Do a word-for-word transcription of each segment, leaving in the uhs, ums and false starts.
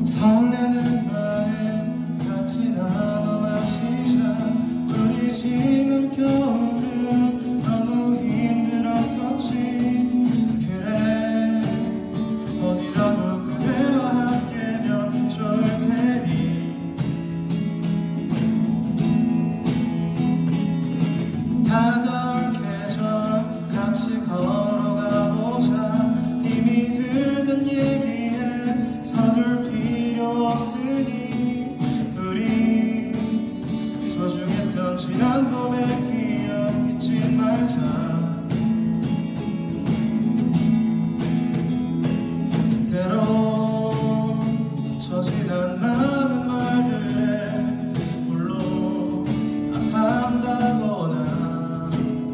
설레는 마음 같이 나눠 마시자. 우리 지난 겨울은 너무 힘들었었지. 그래 어디라도 그대와 함께면 좋을 테니. 다가올 계절 같이 걸어가보자. 힘이 들면 얘기해 서둘 필요 없으니. 우리 소중했던 지난 봄의 기억 잊지 말자. 때론 스쳐 지난 많은 말들에 홀로 아파한다거나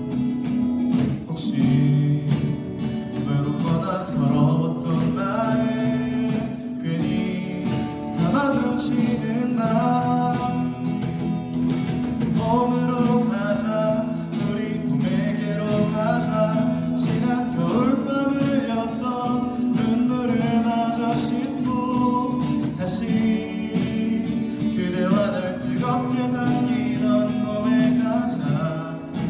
혹시 외롭거나 서러웠던 마음 괜히 담아두지는 마. 봄으로 가자. 우리 봄에게로 가자. 지난 겨울밤을 였던 눈물을 마저 씻고 다시 그대와 날 뜨겁게 당기던 봄에 가자.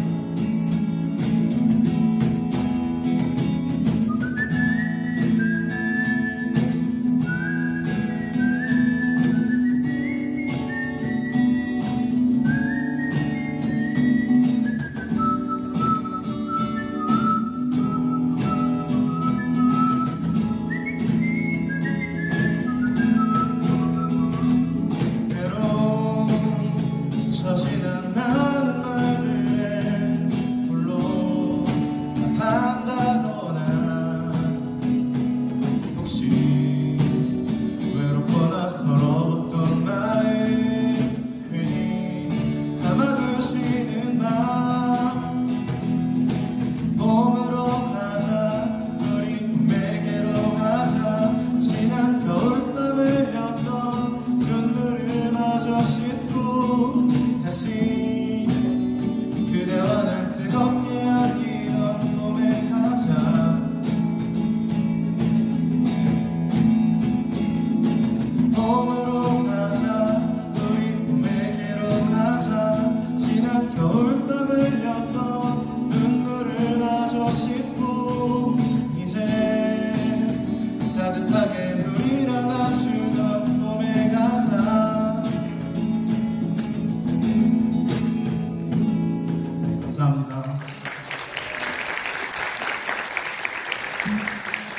지난 많은 말들에 홀로 아파한다거나 혹시 외롭거나 서러웠던 마음 괜히 담아두시는 마. 봄으로 가자. 우리 봄에게로 가자. 지난 겨울밤을 였던 눈물을 마저 씻고 다시 그대와 날 뜨겁게 안기던 봄에 가자. 봄으로 가자. 우리 봄에게로 가자. 지난 겨울밤을 였던 눈물을 마저 씻고 이제 따뜻하게 우릴 안아주던 봄에 가자. 감사합니다.